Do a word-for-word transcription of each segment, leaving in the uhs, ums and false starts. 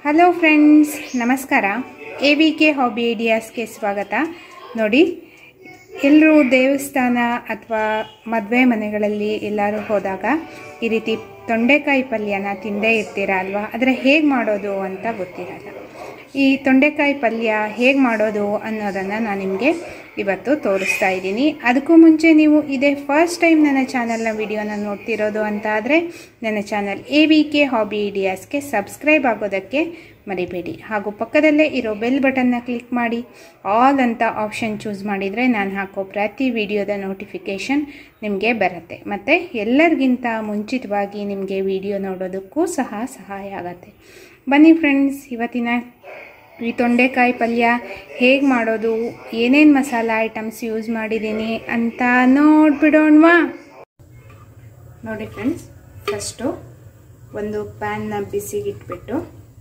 Hello friends, ನಮಸ್ಕಾರ. A V K hobby ಐಡಿಯಾಸ್ಗೆ ಸ್ವಾಗತ. ನೋಡಿ, ಎಲ್ಲರೂ ದೇವಸ್ಥಾನ ಅಥವಾ ಮದುವೆ ಮನೆಗಳಲ್ಲಿ ಎಲ್ಲರೂ ಹೋದಾಗ ಈ ರೀತಿ ತೊಂಡೆಕಾಯಿ ಪಲ್ಯನ ತಿಂದೇ ಇರ್ತೀರ ಅಲ್ವಾ? ಆದರೆ ಹೇಗೆ ಮಾಡೋದು ಅಂತ ಗೊತ್ತಿರಲ್ಲ. ಈ ತೊಂಡೆಕಾಯಿ ಪಲ್ಯ ಹೇಗೆ ಮಾಡೋದು ಅನ್ನೋದನ್ನು ನಾನು ನಿಮಗೆ ಇವತ್ತು ತೋರಿಸ್ತಾ ಇದ್ದೀನಿ. ಅದಕ್ಕೂ ಮುಂಚೆ ನೀವು ಇದೇ ಫಸ್ಟ್ ಟೈಮ್ ನನ್ನ ಚಾನಲ್ನ ವಿಡಿಯೋನ ನೋಡ್ತಿರೋದು ಅಂತ ಆದರೆ ನನ್ನ channel A V K hobby ಐಡಿಯಾಸ್ಗೆ ಸಬ್ಸ್ಕ್ರೈಬ್ ಆಗೋದಕ್ಕೆ ಮರಿಬೇಡಿ. ಹಾಗೂ ಪಕ್ಕದಲ್ಲೇ ಇರೋ ಬೆಲ್ ಬಟನ್ನ ಕ್ಲಿಕ್ ಮಾಡಿ ಆಲ್ ಅಂತ ಆಪ್ಷನ್ ಚೂಸ್ ಮಾಡಿದರೆ ನಾನು ಹಾಕೋ ಪ್ರತಿ ವಿಡಿಯೋದ ನೋಟಿಫಿಕೇಷನ್ ನಿಮಗೆ ಬರುತ್ತೆ. ಮತ್ತು ಎಲ್ಲರಿಗಿಂತ ಮುಂಚಿತವಾಗಿ ನಿಮಗೆ ವಿಡಿಯೋ ನೋಡೋದಕ್ಕೂ ಸಹ ಸಹಾಯ ಆಗುತ್ತೆ. ಬನ್ನಿ ಫ್ರೆಂಡ್ಸ್, ಇವತ್ತಿನ ಈ ತೊಂಡೆಕಾಯಿ ಪಲ್ಯ ಹೇಗೆ ಮಾಡೋದು, ಏನೇನು ಮಸಾಲ ಐಟಮ್ಸ್ ಯೂಸ್ ಮಾಡಿದ್ದೀನಿ ಅಂತ ನೋಡ್ಬಿಡೋಣವಾ? ನೋಡಿ ಫ್ರೆಂಡ್ಸ್, ಫಸ್ಟು ಒಂದು ಪ್ಯಾನ್ನ ಬಿಸಿಗಿಟ್ಬಿಟ್ಟು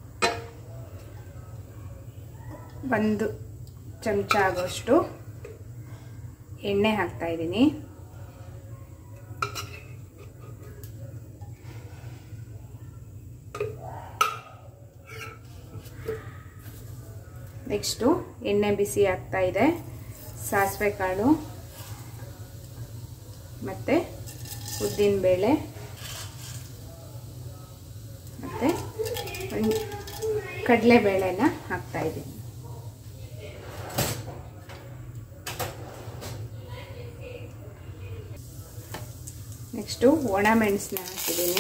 ಒಂದು ಚಮಚ ಆಗೋಷ್ಟು ಎಣ್ಣೆ ಹಾಕ್ತಾ ಇದ್ದೀನಿ. ನೆಕ್ಸ್ಟು ಎಣ್ಣೆ ಬಿಸಿ ಆಗ್ತಾ ಇದೆ. ಸಾಸಿವೆ ಕಾಳು ಮತ್ತು ಉದ್ದಿನಬೇಳೆ ಮತ್ತು ಕಡಲೆಬೇಳೆನ ಹಾಕ್ತಾ ಇದ್ದೀನಿ. ನೆಕ್ಸ್ಟು ಒಣ ಮೆಣಸನ್ನ ಹಾಕಿದ್ದೀನಿ.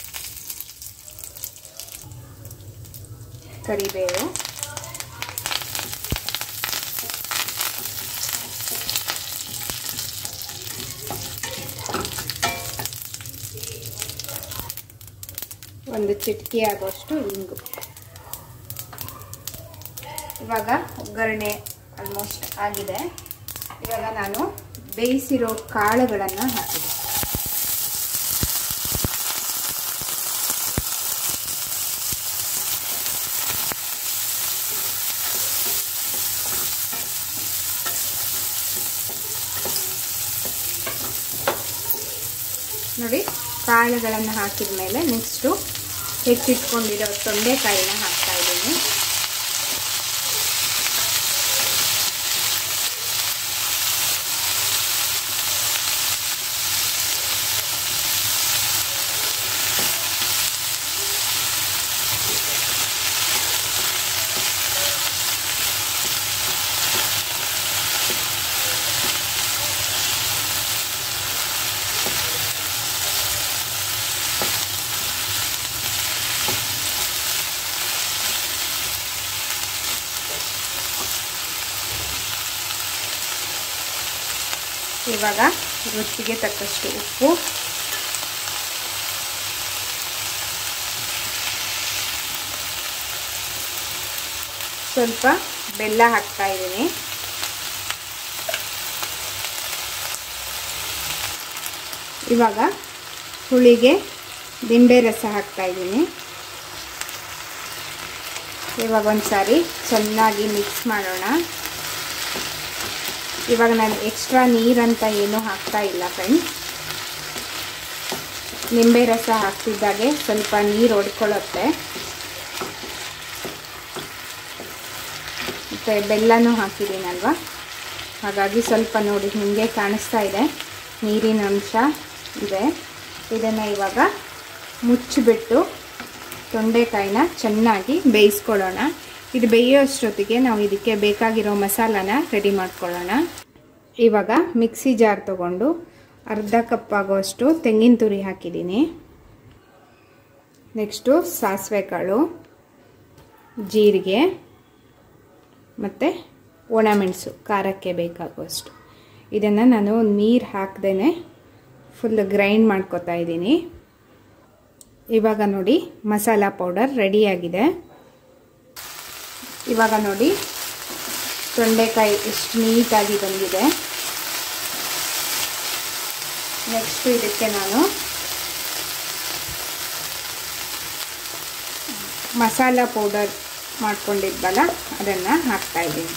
ಕರಿಬೇವು, ಒಂದು ಚಿಟಿಕೆ ಆಗೋಷ್ಟು ಇಂಗು. ಇವಾಗ ಒಗ್ಗರಣೆ ಆಲ್ಮೋಸ್ಟ್ ಆಗಿದೆ. ಇವಾಗ ನಾನು ಬೇಯಿಸಿರೋ ಕಾಳುಗಳನ್ನು ಹಾಕಿದೆ. ನೋಡಿ, ಕಾಳುಗಳನ್ನು ಹಾಕಿದ ಮೇಲೆ ನೆಕ್ಸ್ಟು ಹೆಚ್ಚಿಟ್ಕೊಂಡಿರೋ ತೊಂಡೆಕಾಯಿನ ಹಾಕ್ತಾ ಇದ್ದೀನಿ. ಇವಾಗ ರುಚಿಗೆ ತಕ್ಕಷ್ಟು ಉಪ್ಪು, ಸ್ವಲ್ಪ ಬೆಲ್ಲ ಹಾಕ್ತಾ ಇದ್ದೀನಿ. ಇವಾಗ ಹುಳಿಗೆ ನಿಂಬೆ ರಸ ಹಾಕ್ತಾ ಇದ್ದೀನಿ. ಇವಾಗ ಒಂದ್ಸಾರಿ ಚೆನ್ನಾಗಿ ಮಿಕ್ಸ್ ಮಾಡೋಣ. ಇವಾಗ ನಾನು ಎಕ್ಸ್ಟ್ರಾ ನೀರಂತ ಏನೂ ಹಾಕ್ತಾ ಇಲ್ಲ ಫ್ರೆಂಡ್ಸ್. ನಿಂಬೆ ರಸ ಹಾಕ್ತಿದ್ದಾಗೆ ಸ್ವಲ್ಪ ನೀರು ಹೊಡ್ಕೊಳ್ಳುತ್ತೆ. ಮತ್ತು ಬೆಲ್ಲನೂ ಹಾಕಿದ್ದೀನಲ್ವ, ಹಾಗಾಗಿ ಸ್ವಲ್ಪ ನೋಡಿ ನಿಮಗೆ ಕಾಣಿಸ್ತಾ ಇದೆ ನೀರಿನ ಅಂಶ ಇದೆ. ಇದನ್ನು ಇವಾಗ ಮುಚ್ಚಿಬಿಟ್ಟು ತೊಂಡೆಕಾಯಿನ ಚೆನ್ನಾಗಿ ಬೇಯಿಸ್ಕೊಳ್ಳೋಣ. ಇದು ಬೇಯೋಷ್ಟೊತ್ತಿಗೆ ನಾವು ಇದಕ್ಕೆ ಬೇಕಾಗಿರೋ ಮಸಾಲಾನ ರೆಡಿ ಮಾಡ್ಕೊಳ್ಳೋಣ. ಇವಾಗ ಮಿಕ್ಸಿ ಜಾರ್ ತಗೊಂಡು ಅರ್ಧ ಕಪ್ ಆಗೋಷ್ಟು ತೆಂಗಿನ ತುರಿ ಹಾಕಿದ್ದೀನಿ. ನೆಕ್ಸ್ಟು ಸಾಸಿವೆ ಕಾಳು, ಜೀರಿಗೆ ಮತ್ತು ಒಣಮೆಣಸು ಖಾರಕ್ಕೆ ಬೇಕಾಗುವಷ್ಟು. ಇದನ್ನು ನಾನು ನೀರು ಹಾಕ್ದೇ ಫುಲ್ ಗ್ರೈಂಡ್ ಮಾಡ್ಕೊತಾ ಇದ್ದೀನಿ. ಇವಾಗ ನೋಡಿ, ಮಸಾಲ ಪೌಡರ್ ರೆಡಿಯಾಗಿದೆ. ಇವಾಗ ನೋಡಿ ತೊಂಡೆಕಾಯಿ ಎಷ್ಟು ನೀಟಾಗಿ ಬಂದಿದೆ. ನೆಕ್ಸ್ಟ್ ಇದಕ್ಕೆ ನಾನು ಮಸಾಲ ಪೌಡರ್ ಮಾಡ್ಕೊಂಡಿದ್ವಲ್ಲ ಅದನ್ನು ಹಾಕ್ತಾ ಇದ್ದೀನಿ.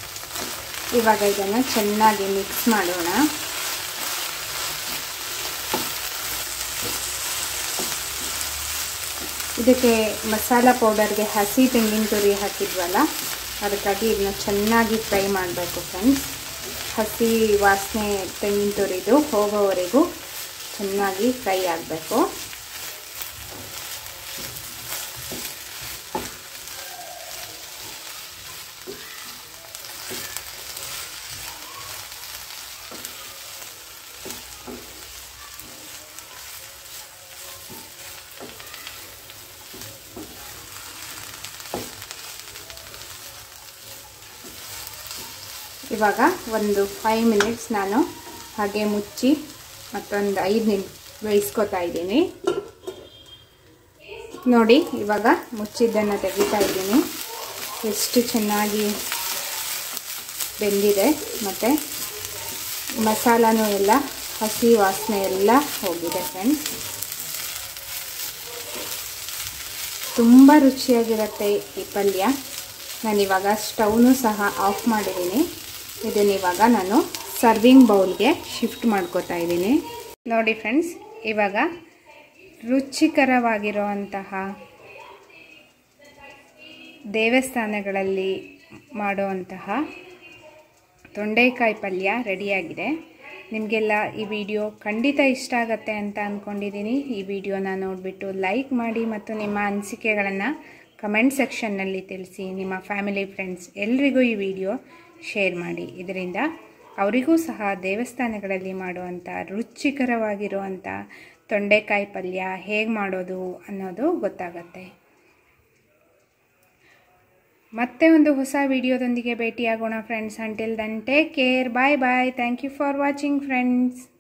ಇವಾಗ ಇದನ್ನು ಚೆನ್ನಾಗಿ ಮಿಕ್ಸ್ ಮಾಡೋಣ. ಇದಕ್ಕೆ ಮಸಾಲ ಪೌಡರ್ಗೆ ಹಸಿ ತೆಂಗಿನ ತುರಿ ಹಾಕಿದ್ವಲ್ಲ, ಅದಕ್ಕಾಗಿ ಇದನ್ನ ಚೆನ್ನಾಗಿ ಫ್ರೈ ಮಾಡಬೇಕು ಫ್ರೆಂಡ್ಸ್. ಹಸಿ ವಾಸನೆ ತೆಂಗಿನ ತುರಿದು ಹೋಗೋವರೆಗೂ ಚೆನ್ನಾಗಿ ಫ್ರೈ ಆಗಬೇಕು. ಇವಾಗ ಒಂದು ಫೈವ್ ಮಿನಿಟ್ಸ್ ನಾನು ಹಾಗೆ ಮುಚ್ಚಿ ಮತ್ತೊಂದು ಐದು ನಿಮಿಷ ಬೇಯಿಸ್ಕೊತಾ ಇದ್ದೀನಿ. ನೋಡಿ, ಇವಾಗ ಮುಚ್ಚಿದ್ದನ್ನು ತೆಗಿತಾ ಇದ್ದೀನಿ. ಎಷ್ಟು ಚೆನ್ನಾಗಿ ಬೆಂದಿದೆ ಮತ್ತು ಮಸಾಲನೂ ಎಲ್ಲ ಹಸಿ ವಾಸನೆ ಎಲ್ಲ ಹೋಗಿದೆ ಫ್ರೆಂಡ್ಸ್. ತುಂಬ ರುಚಿಯಾಗಿರುತ್ತೆ ಈ ಪಲ್ಯ. ನಾನಿವಾಗ ಸ್ಟವ್ನು ಸಹ ಆಫ್ ಮಾಡಿದ್ದೀನಿ. ಇದನ್ನಿವಾಗ ನಾನು ಸರ್ವಿಂಗ್ ಬೌಲ್ಗೆ ಶಿಫ್ಟ್ ಮಾಡ್ಕೋತಾ ಇದ್ದೀನಿ. ನೋಡಿ ಫ್ರೆಂಡ್ಸ್, ಇವಾಗ ರುಚಿಕರವಾಗಿರೋ ಅಂತಹ ದೇವಸ್ಥಾನಗಳಲ್ಲಿ ಮಾಡುವಂತಹ ತೊಂಡೆಕಾಯಿ ಪಲ್ಯ ರೆಡಿಯಾಗಿದೆ. ನಿಮಗೆಲ್ಲ ಈ ವಿಡಿಯೋ ಖಂಡಿತ ಇಷ್ಟ ಆಗುತ್ತೆ ಅಂತ ಅಂದ್ಕೊಂಡಿದ್ದೀನಿ. ಈ ವಿಡಿಯೋನ ನೋಡಿಬಿಟ್ಟು ಲೈಕ್ ಮಾಡಿ ಮತ್ತು ನಿಮ್ಮ ಅನಿಸಿಕೆಗಳನ್ನು ಕಮೆಂಟ್ ಸೆಕ್ಷನ್ನಲ್ಲಿ ತಿಳಿಸಿ. ನಿಮ್ಮ ಫ್ಯಾಮಿಲಿ ಫ್ರೆಂಡ್ಸ್ ಎಲ್ರಿಗೂ ಈ ವಿಡಿಯೋ ಶೇರ್ ಮಾಡಿ. ಇದರಿಂದ ಅವರಿಗೂ ಸಹ ದೇವಸ್ಥಾನಗಳಲ್ಲಿ ಮಾಡುವಂಥ ರುಚಿಕರವಾಗಿರುವಂಥ ತೊಂಡೆಕಾಯಿ ಪಲ್ಯ ಹೇಗೆ ಮಾಡೋದು ಅನ್ನೋದು ಗೊತ್ತಾಗತ್ತೆ. ಮತ್ತೆ ಒಂದು ಹೊಸ ವಿಡಿಯೋದೊಂದಿಗೆ ಭೇಟಿಯಾಗೋಣ friends. Until then take care, bye bye. Thank you for watching friends.